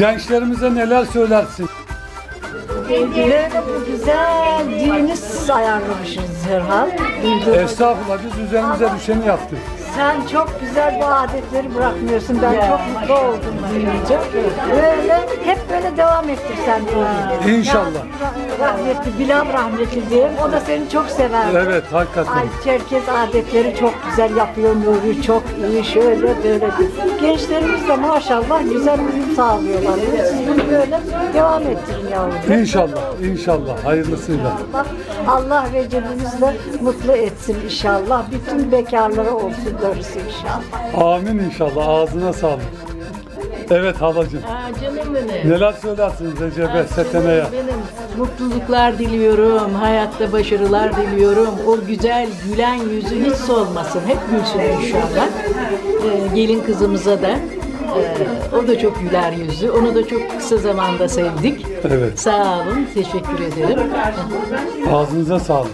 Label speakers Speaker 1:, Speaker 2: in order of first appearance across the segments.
Speaker 1: Gençlerimize neler söylersin?
Speaker 2: Böyle bu güzel düğünü siz ayarlamışsınız herhalde.
Speaker 1: Estağfurullah, biz üzerimize düşeni yaptık.
Speaker 2: Sen çok güzel bu adetleri bırakmıyorsun. Ben çok mutlu oldum duyunca. Böyle hep böyle devam ettirsen bunu.
Speaker 1: İnşallah.
Speaker 2: Rahmetli Bilal rahmetli diyelim. O da seni çok sever.
Speaker 1: Evet, hakikaten.
Speaker 2: Ay, Çerkez adetleri çok güzel yapıyor. Nuri çok iyi. Şöyle böyle. Gençlerimiz de maşallah güzel uyum sağlıyorlar. Siz bunu böyle devam ettirin yavrum.
Speaker 1: İnşallah, inşallah. Hayırlısıyla.
Speaker 2: Allah Recep'imizle mutlu etsin inşallah. Bütün bekarlara olsun darısı inşallah.
Speaker 1: Amin inşallah. Ağzına sağlık. Evet halacığım.
Speaker 3: Canım benim.
Speaker 1: Neler söylersiniz Recep'e, Setene'ye?
Speaker 3: Benim mutluluklar diliyorum, hayatta başarılar diliyorum. O güzel gülen yüzü hiç solmasın, hep gülsün inşallah. Gelin kızımıza da, o da çok güler yüzü. Onu da çok kısa zamanda sevdik.
Speaker 1: Evet.
Speaker 3: Sağ olun, teşekkür ederim.
Speaker 1: Ağzınıza sağlık.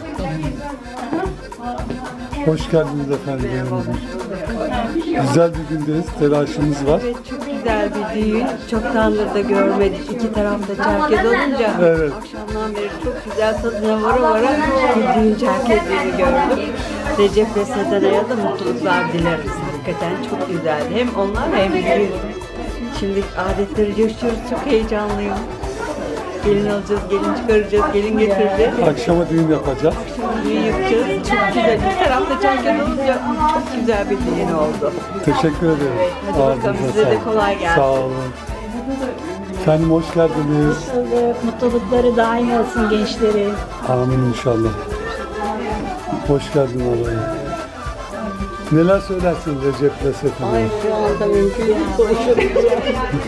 Speaker 1: Hoş geldiniz efendim. Güzel bir gündeyiz, telaşımız var.
Speaker 4: Evet, çok güzel bir düğün. Çoktandır da görmedik. İki tarafta Çerkez olunca
Speaker 1: Evet.
Speaker 4: akşamdan beri çok güzel tadına vara bir düğün Çerkezliğini gördüm. Recep ve Sedene'ye de mutluluklar dileriz. Hakikaten çok güzeldi. Hem onlar hem düğün. Şimdi adetleri coşuyoruz. Çok heyecanlıyım. Gelin alacağız, gelin çıkaracağız, gelin getireceğiz.
Speaker 1: Akşama düğün yapacağız.
Speaker 4: Düğün yapacağız. Çok güzel. İki tarafta Çerkez olunca çok güzel bir düğün oldu.
Speaker 1: Teşekkür ederim.
Speaker 4: Hadi bakalım,
Speaker 1: Ağzınıza
Speaker 4: size de
Speaker 1: sağlık.
Speaker 4: kolay gelsin.
Speaker 1: Sağ olun. Efendim hoş geldiniz.
Speaker 2: Mutlulukları daim olsun gençlerin.
Speaker 1: Amin inşallah. Hoş geldin Allah'ım. Neler söylersin Recep'le Setene'ye?
Speaker 4: Şu anda mümkün değil. Konuşamayacağım.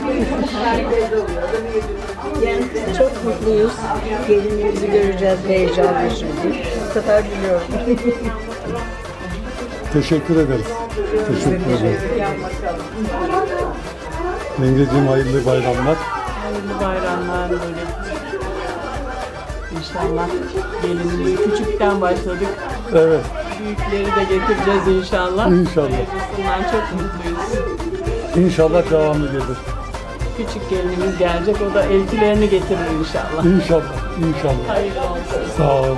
Speaker 2: Çok mutluyuz. Gelinimizi göreceğiz heyecanlı şimdi. Bu sefer biliyorum.
Speaker 1: Teşekkür ederiz. Teşekkür ederiz. Yengeciğim hayırlı bayramlar.
Speaker 5: Hayırlı bayramlar böyle. İnşallah gelinimizi küçükten başladık.
Speaker 1: Evet,
Speaker 5: Büyükleri de getireceğiz inşallah.
Speaker 1: İnşallah.
Speaker 5: Hayırlısından çok mutluyuz.
Speaker 1: İnşallah devamı gelir.
Speaker 5: Küçük gelinimiz gelecek. O da eltilerini getirir inşallah.
Speaker 1: İnşallah, inşallah.
Speaker 5: Hayırlı olsun.
Speaker 1: Sağ olun.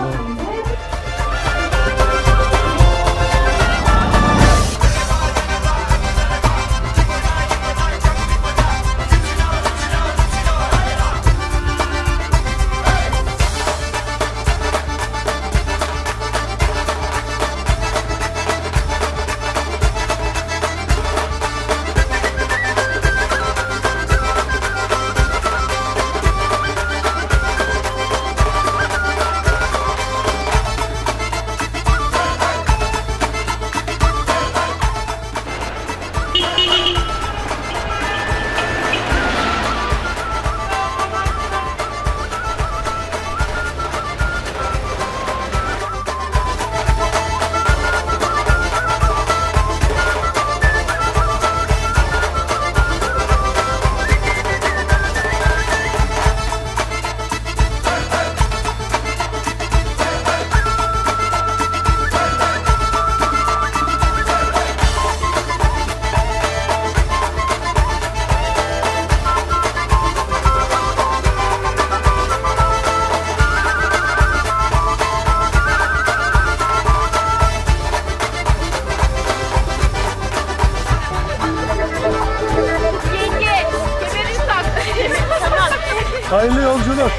Speaker 1: Hayırlı yolculuk.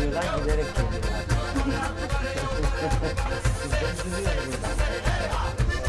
Speaker 6: geliyorlar, gülerek geliyorlar. Bizden gülüyoruz burada.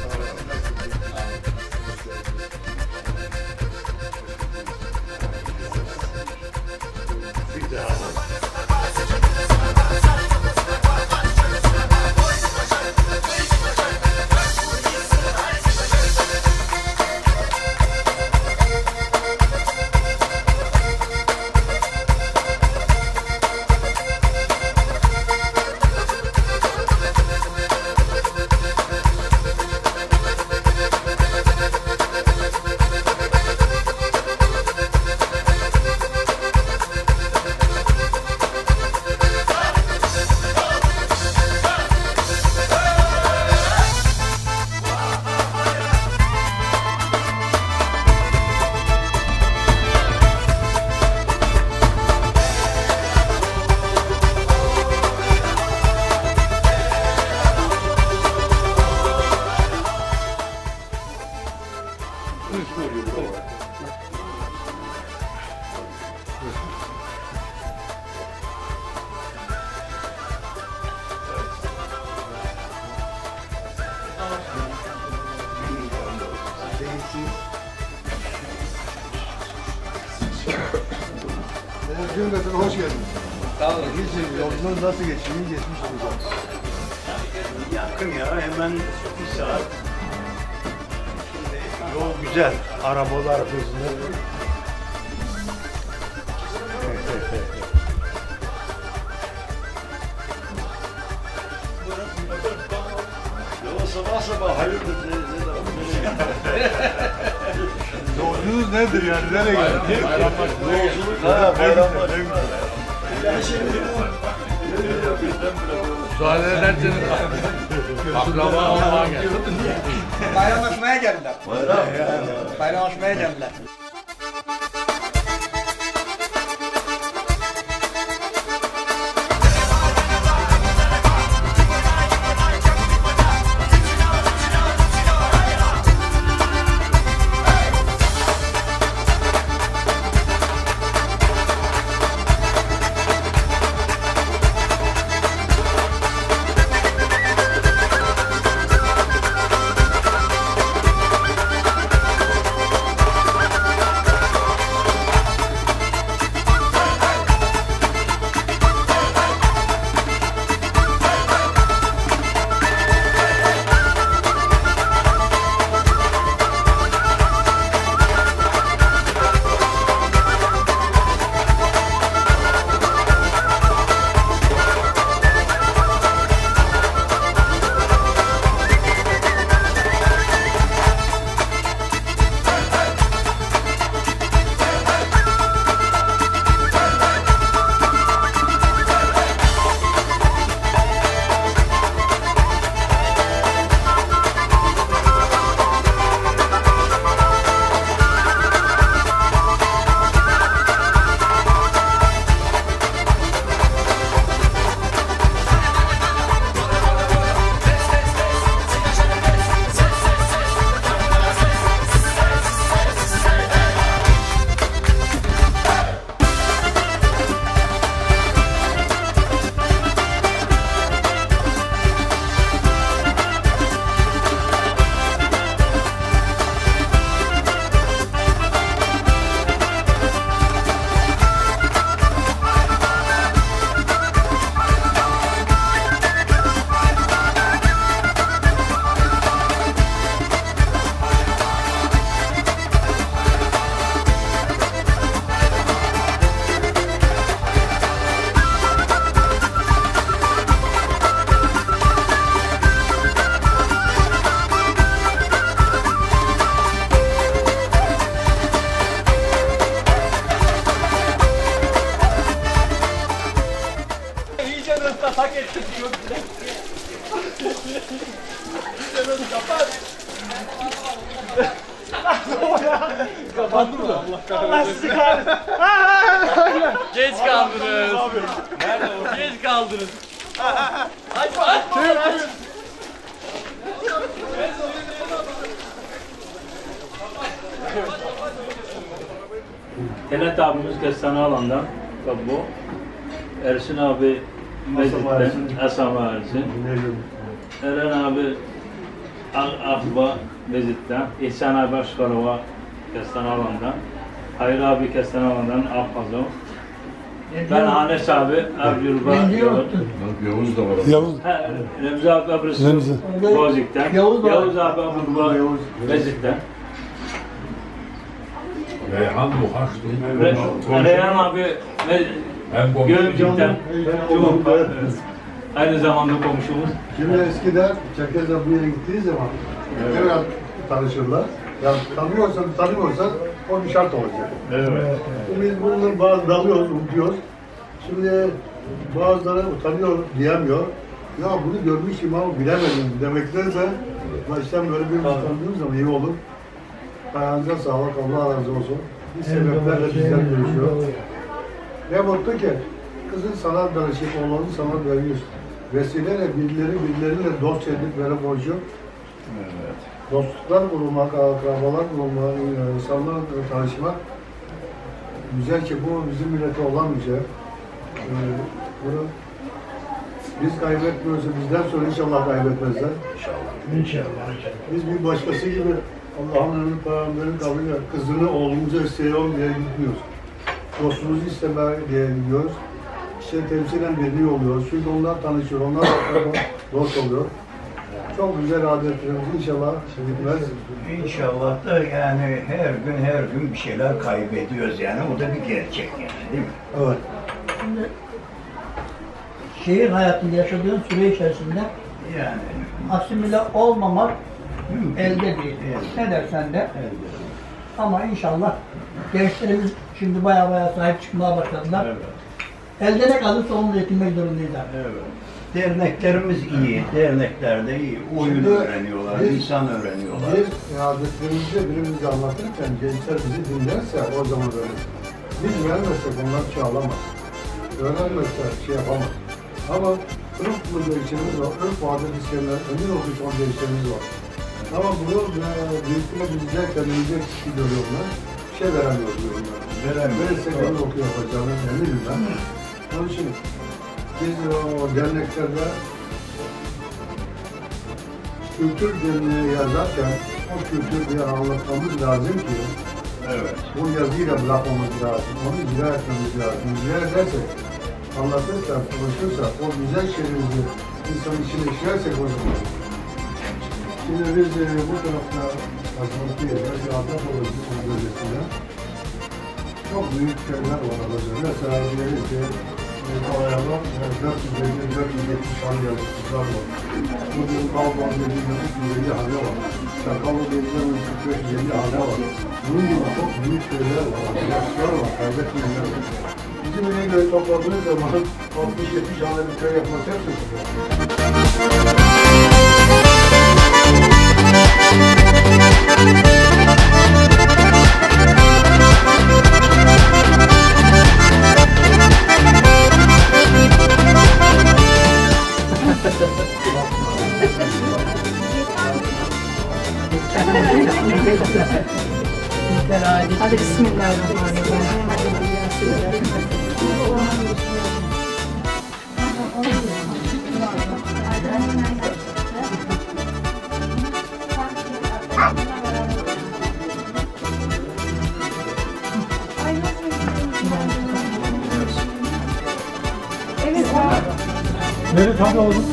Speaker 7: Cümleten hoş geldiniz. Sağ olun. Yolculuğunuz nasıl geçiyor? İyi geçmiş hocam.
Speaker 8: Yakın ya, hemen bir saat. Yol güzel, arabalar hızlı. Sabah sabah hayırdır
Speaker 7: Yolculuğunuz nedir yani? Nereye geldiniz?
Speaker 8: Yolculuk ha, bayramlaşma.
Speaker 7: Müsaade ederseniz akraba olmaya geldim.
Speaker 9: Bayramlaşmaya geldiler. Bayramlaşmaya geldiler. Kapandı mı? Allah sizi kahretsin.
Speaker 5: Geç kaldınız. Nerede o? Geç kaldınız. Aç.
Speaker 10: Telat abimiz kestane alandan bu. Ersin abi Mezit'ten, Asam Ersin. Eren abi Akba Mezit'ten, İhsan abi Aşkarova Kestanalan'dan, Hayır abi Kestanalan'dan Alpazov. Ben Hanes abi Ercurba
Speaker 1: Yavuz da var. Yavuz.
Speaker 10: Remzi abi Abrısı Bozik'ten, Yavuz abi Abrıba Mezit'ten.
Speaker 11: Reyhan Buhaş'tı.
Speaker 10: Reyhan abi Gölcük'ten. Aynı zamanda komşumuz.
Speaker 7: Şimdi eskiden Çerkez'den bu yere gittiği zaman hemen tanışırlar. Yani tanımıyorsan o bir şart olacak.
Speaker 8: Evet.
Speaker 7: Biz bunları bazı dalıyoruz, unutuyoruz. Şimdi bazıları utanıyor, diyemiyor. Ya bunu görmüşüm ama bilemedim demeklerse baştan böyle bir tanıdığım zaman iyi olur. Ayağınıza sağlık, Allah razı olsun. Bir sebeplerle bizden görüşüyor. Ne mutlu ki kızın sana danışıp oğlanın sana veriyor. Vesileyle birileriyle dost edip böyle konuşuyor.
Speaker 8: Evet.
Speaker 7: Dostluklar kurulmak, akrabalar kurulmak, insanlarla tanışmak güzel ki bu bizim millete olan bir şey. Bunu biz kaybetmiyorsa bizden sonra inşallah kaybetmezler.
Speaker 8: İnşallah.
Speaker 7: Biz bir başkası gibi Allah'ın emri peygamberin kavliyle kızını oğlumuza isteyelim diye gitmiyoruz. Dostumuzu istemeye diye gidiyoruz. İşte temsilen birliği oluyoruz. Çünkü onlar tanışıyor, onlar dost oluyor. Çok güzel adetlerimiz inşallah bitmez.
Speaker 8: İnşallah da yani her gün bir şeyler kaybediyoruz yani. O da bir gerçek yani, değil mi?
Speaker 7: Evet.
Speaker 12: Şehir hayatında yaşadığın süre içerisinde
Speaker 8: Yani
Speaker 12: asimile olmamak elde değil. Ne dersen de. Ama inşallah gençlerimiz şimdi baya sahip çıkmaya başladılar.
Speaker 8: evet.
Speaker 12: Elde ne kalırsa onunla yetinmek zorundayız.
Speaker 8: Evet. Derneklerimiz iyi, derneklerde iyi. Oyun
Speaker 7: Şimdi
Speaker 8: öğreniyorlar,
Speaker 7: biz-
Speaker 8: insan öğreniyorlar.
Speaker 7: Biz adetlerimizi birbirimize anlatırken gençler bizi dinlerse o zaman öyle. Biz vermezsek onlar çağlamaz. Öğrenmezse şey yapamaz. Ama ırk değişimimiz var, ırk adet iskemler, emin olmuş on değişimimiz var. Ama bunu büyükle bizde kendimize kişi görüyorlar. Bir şey veremiyoruz diyorlar. Verirse emin oku yapacağını eminim ben. Onun için biz o derneklerde kültür derneği yazarken o kültür diye anlatmamız lazım ki
Speaker 8: Evet.
Speaker 7: bu yazıyla bırakmamız lazım, onu icra etmemiz lazım. İcra edersek, anlatırsak, konuşursak, o güzel şeyimizi insanın içine işlersek o zaman. Şimdi biz bu tarafta Azmalık'tayız, Adnapol'un bölgesinde çok büyük köyler var orada. Mesela diyelim ki Kavaya'da 450-470 hane yazıklıklar var. Bugün Kalban dediğinde 350 hane var. Çakallı dediğinde 550 hane var. Bunun gibi çok büyük köyler var, yaşlar var, kaybetmeyenler var. Bizim İnegöl'ü topladığınız zaman 60-70 hane bir köy yapması hepsi.
Speaker 2: Hadi bismillahirrahmanirrahim.
Speaker 1: Nereye tabi oldun?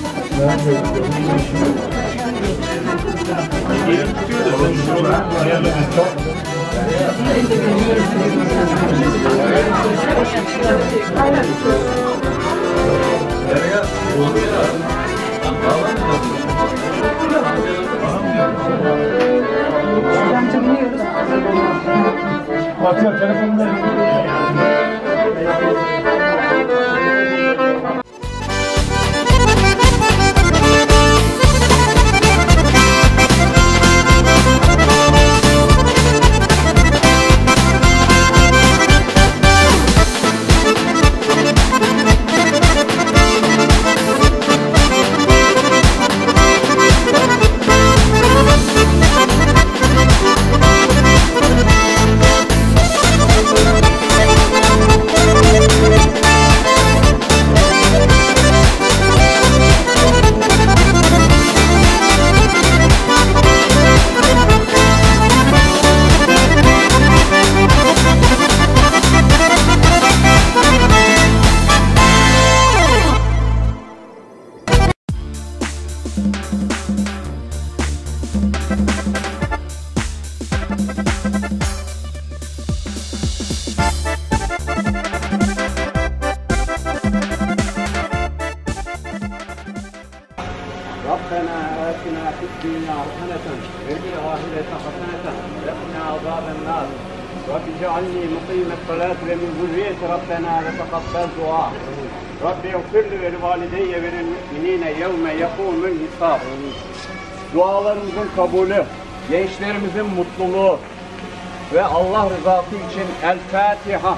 Speaker 1: Fatih telefonunda.
Speaker 10: الدنيا حسنة وفي الآخرة حسنة وقنا عذاب النار رب اجعلني مقيم الصلاة ومن ذريتي ربنا وتقبل دعاء رب اغفر لي ولوالدي وللمؤمنين يوم يقوم الحساب. Dualarımızın kabulü, gençlerimizin mutluluğu ve Allah rızası için El Fatiha.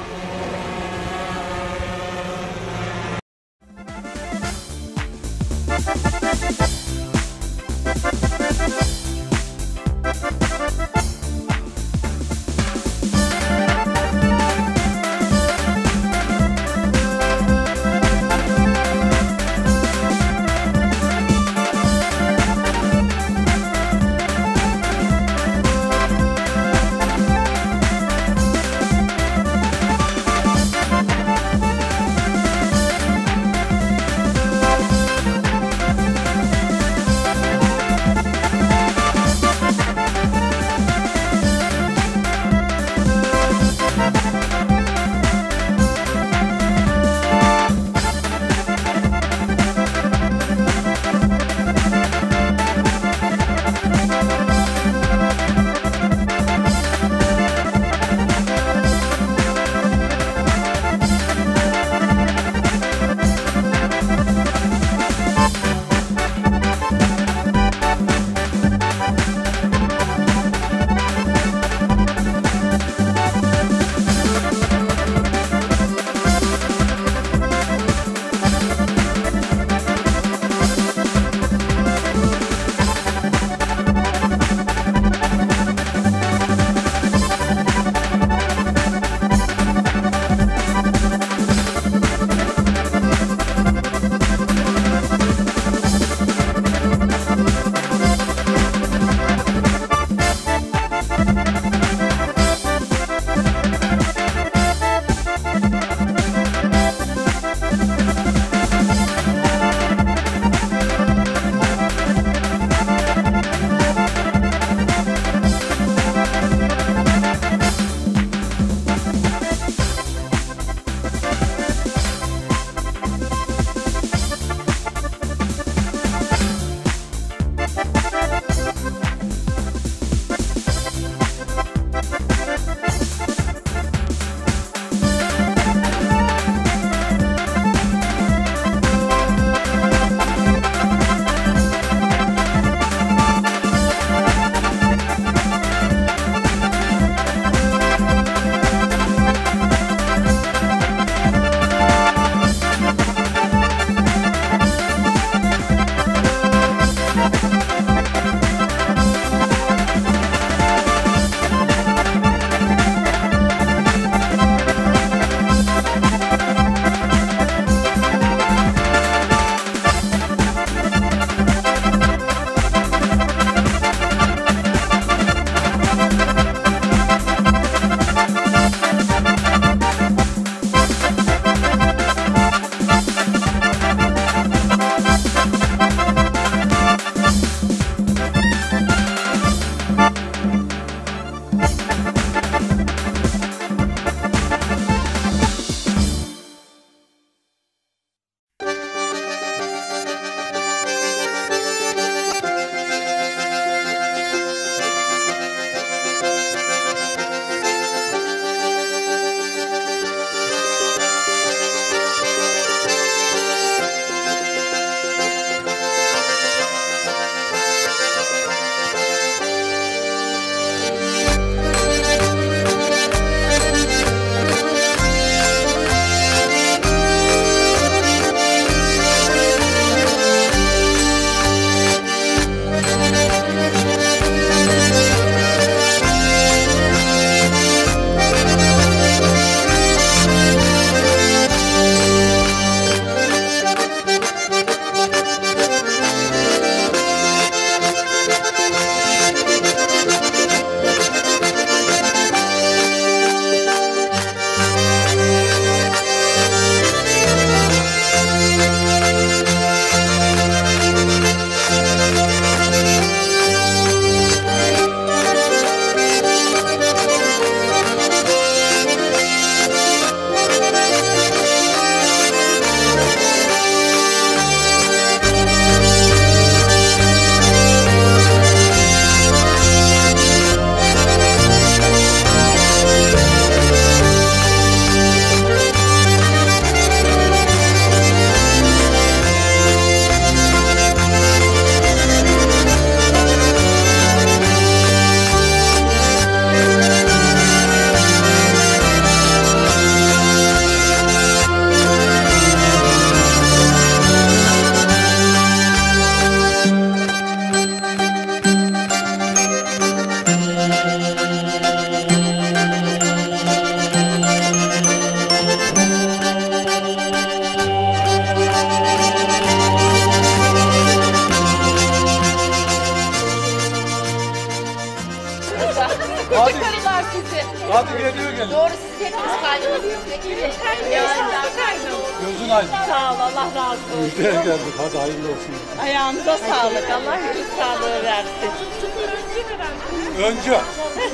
Speaker 1: Gözün aydın.
Speaker 13: Sağ ol, Allah razı olsun.
Speaker 1: Müjdeye geldik. Hadi hayırlı olsun.
Speaker 13: Ayağınıza sağlık. Allah vücut sağlığı versin.
Speaker 1: Önce.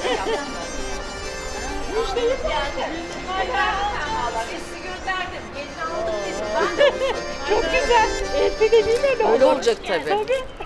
Speaker 13: Çok güzel. Elbette değil mi?
Speaker 14: Öyle olacak tabii.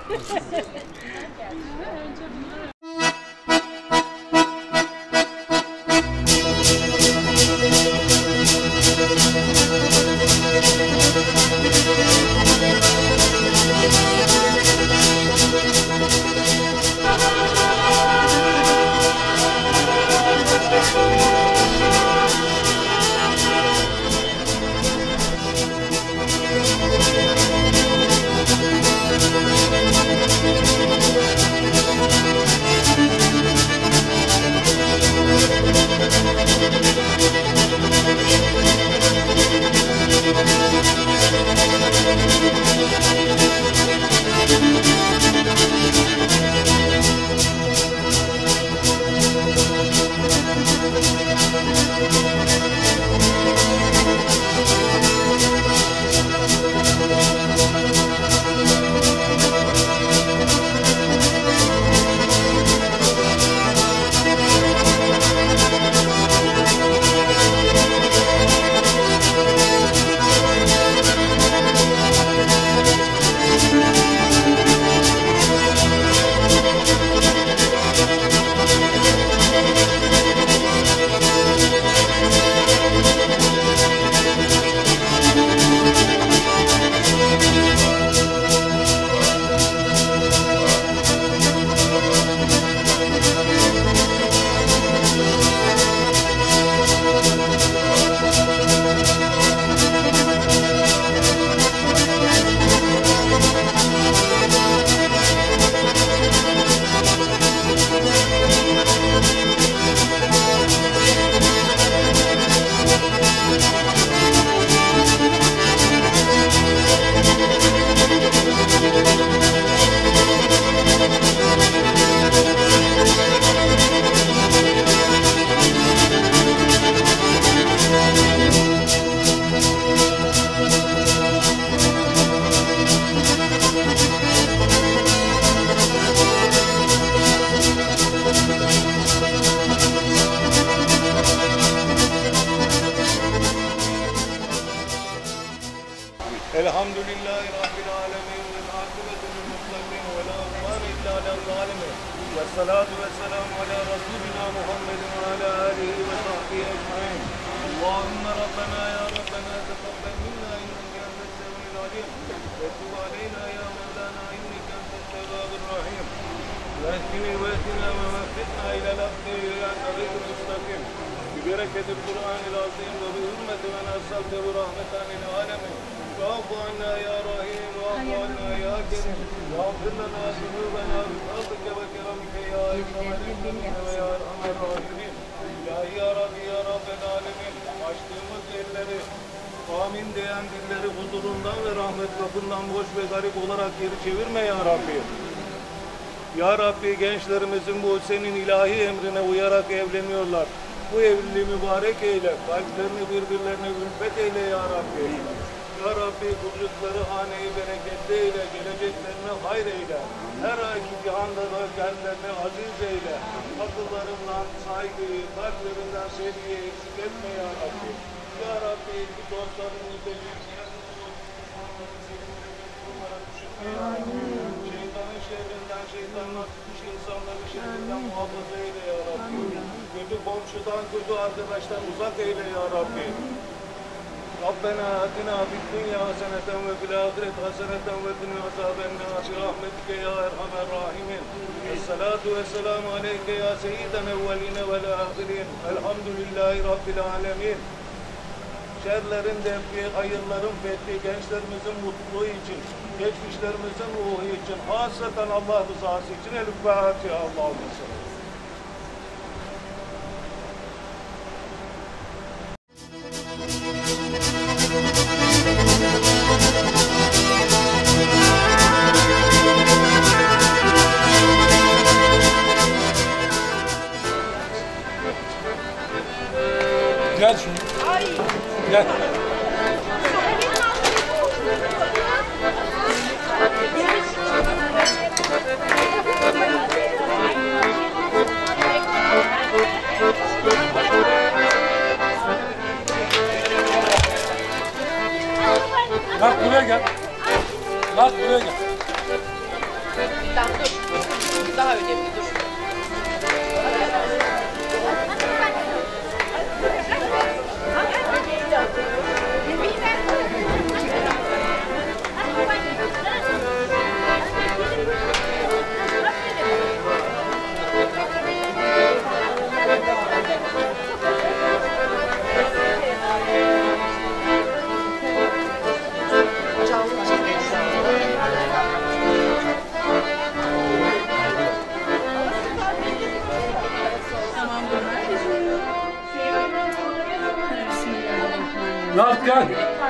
Speaker 15: Elhamdülillahi Rabbil alemin ve akıbetu lil muttakin ve la udvane illa alel zalimin. Ve salatu ve selamu ala Resulina Muhammedin ve ala alihi ve sahbihi ecmaîn. Allahümme Rabbena ya Rabbena tekabbel minna inneke entes semî'ul alîm. Ve tub aleyna ya Mevlana inneke entet tevvâbur rahîm. Ve ehdini ve ehdina ve veffikna ilel hakkı ila tariqil müstakim. Bibereketil Kur'anil azim ve bi hürmeti men ersaltehu rahmeten lil âlemin. واعف عنا يا رحيم واعف عنا يا كريم واغفر لنا ذنوبنا بفضلك وكرمك يا اكرم الاكرمين ويا ارحم الراحمين ya Rabbi ya Rabbel alemin açtığımız elleri amin diyen dilleri huzurundan ve rahmet kapından boş ve garip olarak geri çevirme ya Rabbi. Ya Rabbi gençlerimizin bu senin ilahi emrine uyarak evleniyorlar. Bu evliliği mübarek eyle, kalplerini birbirlerine ülfet eyle ya Rabbi. Ya Rabbi kurdukları haneyi bereketli eyle, geleceklerine hayır eyle. Her iki cihanda da kendilerine aziz eyle. Akıllarından saygıyı, kalplerinden sevgiyi eksik etme ya Rabbi. Ya Rabbi bu dostların niteliği şeytanın şerrinden, şeytanın atmış insanların şerrinden muhafaza eyle ya Rabbi. Kötü komşudan, kötü arkadaştan uzak eyle ya Rabbi. Rabbena atina fid dunya haseneten ve fil ahireti haseneten ve qina azabennar birahmetike ya erhamer rahimin. Esselatu vesselamu aleyke ya seyyiden evveline vel ahirin. Elhamdülillahi Rabbil alemin. Şerlerin defi, hayırların fethi, gençlerimizin mutluluğu için, geçmişlerimizin ruhu için, hasreten Allah rızası için el-Fatiha Allah'ım.
Speaker 1: Gel şimdi.
Speaker 15: Lat buraya gel. Lat buraya gel.
Speaker 13: Dur. Daha önemli dur.
Speaker 15: Lat gel.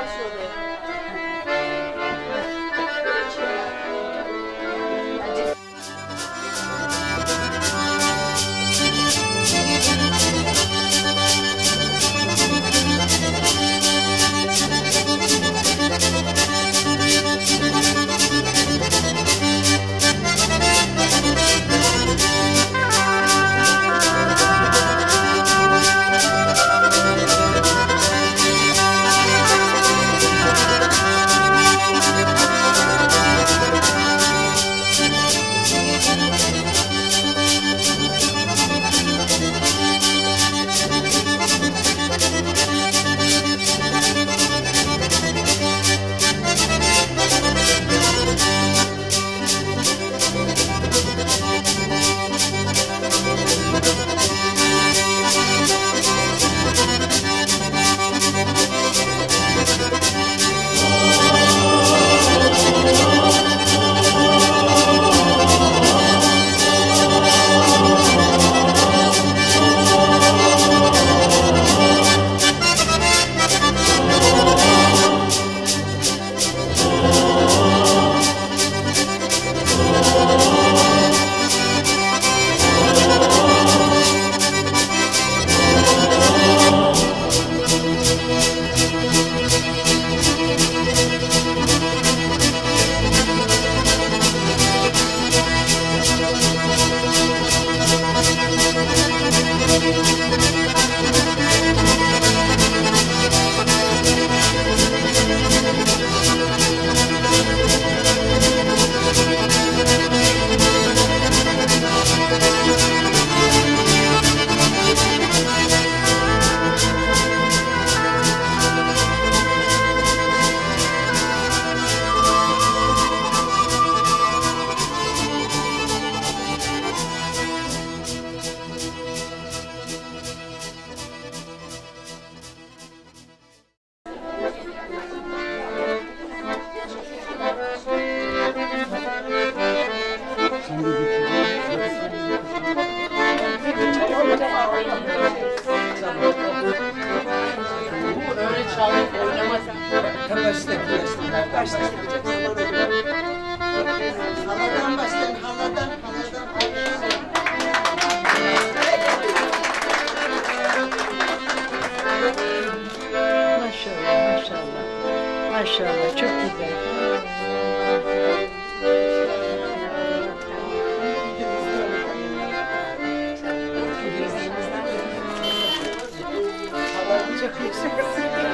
Speaker 2: Maşallah çok güzel. Çok yüksek.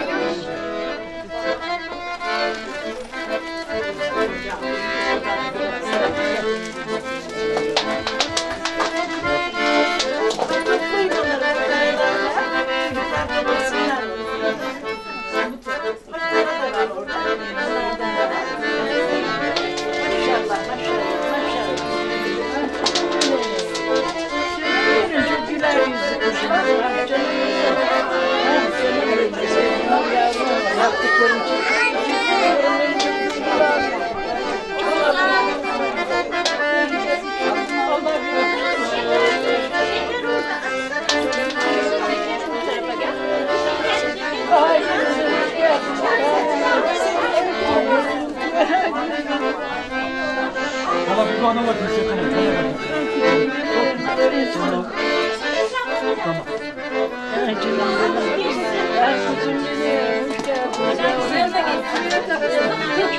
Speaker 15: Valla bir bana bakın. Tamam. Tamam.
Speaker 2: Canım benim. Ben kuzum benim. Hoş geldin.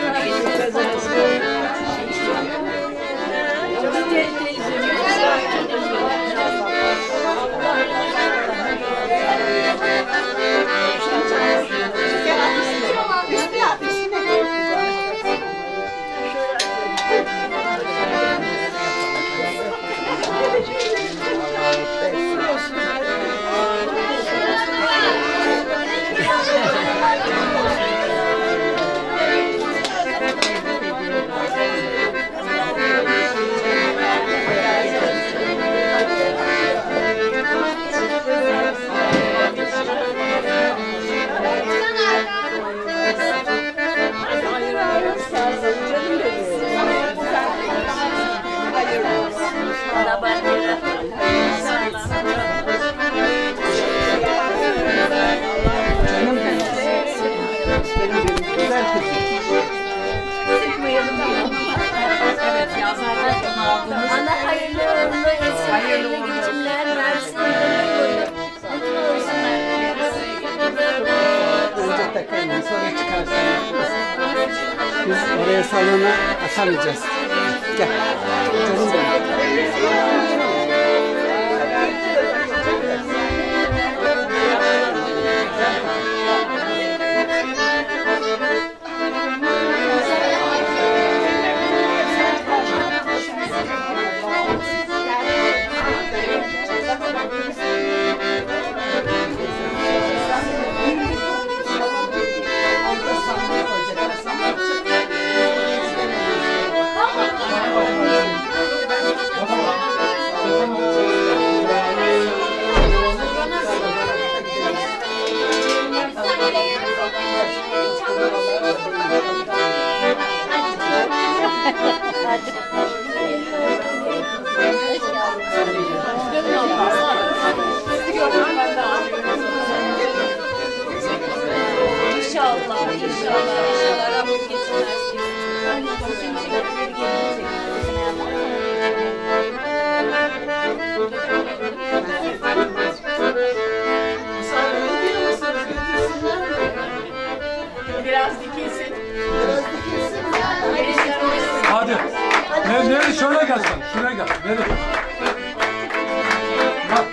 Speaker 9: Benim güzel kızım.
Speaker 13: Sıkmayalım diyor. Evet ya zaten onu aldınız.
Speaker 14: Ana hayırlı uğurlu etsin, hayırlı geçimler versin, mutlu olsunlar.
Speaker 9: Önce takayım, sonra çıkarsın. Biz oraya salona asamayacağız. Gel. Canım benim.
Speaker 13: İnşallah, inşallah Rabbim geçirmez. Biraz dikilsin.
Speaker 1: Hadi. Neri şöyle gel sen. Şuraya gel. Neri. Bak.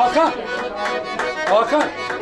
Speaker 1: Hakan. Hakan.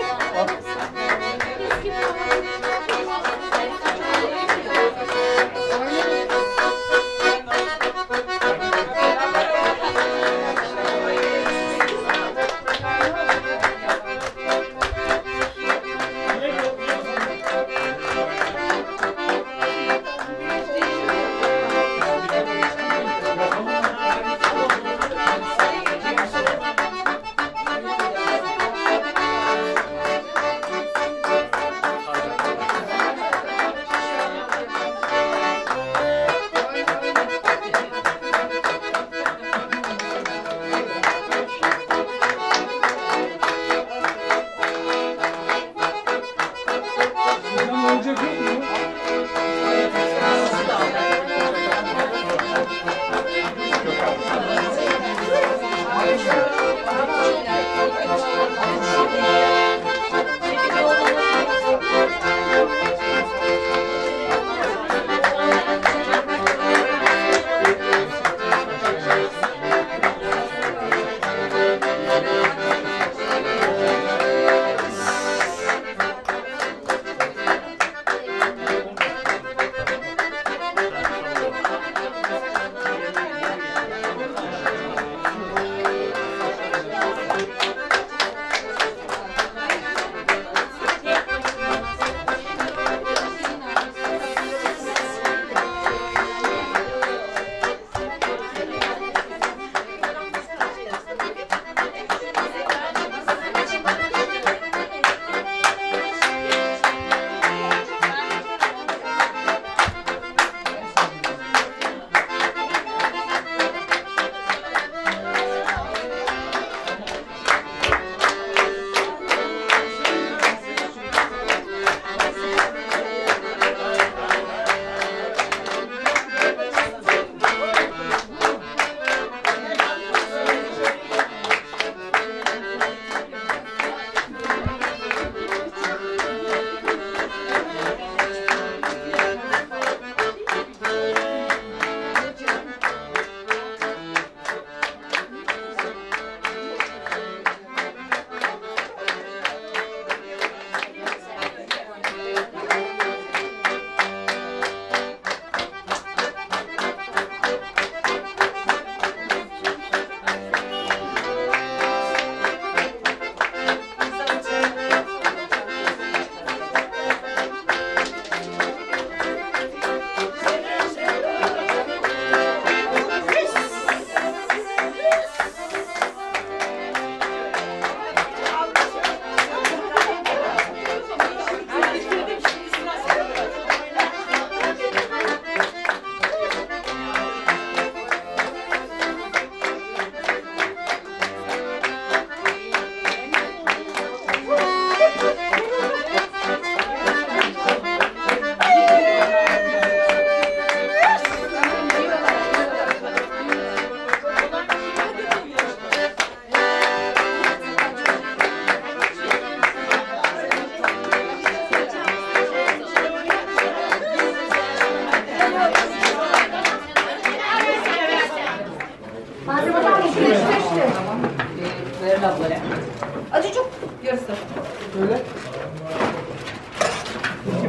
Speaker 13: Verin ablaya. Acıcık yarısı.
Speaker 1: Öyle.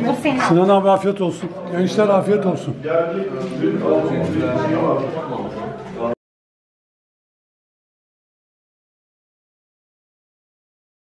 Speaker 1: Sinan abi afiyet olsun. Gençler afiyet olsun.